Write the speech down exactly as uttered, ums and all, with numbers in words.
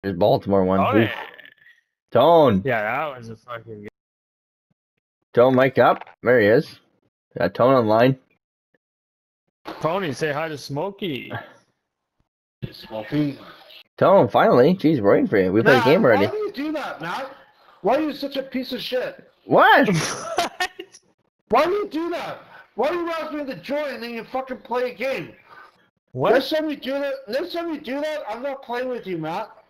There's Baltimore one. Oh, Oof. yeah. Tone. Yeah, that was a fucking. Tone, mic up. There he is. Got Tone online. Tony, say hi to Smokey. Smokey. Tone, finally. Jeez, we're waiting for you. We played a game already. Why do you do that, Matt? Why are you such a piece of shit? What? Why do you do that? Why do you ask me to join and then you fucking play a game? What? Next time you do that, next time you do that, I'm not playing with you, Matt.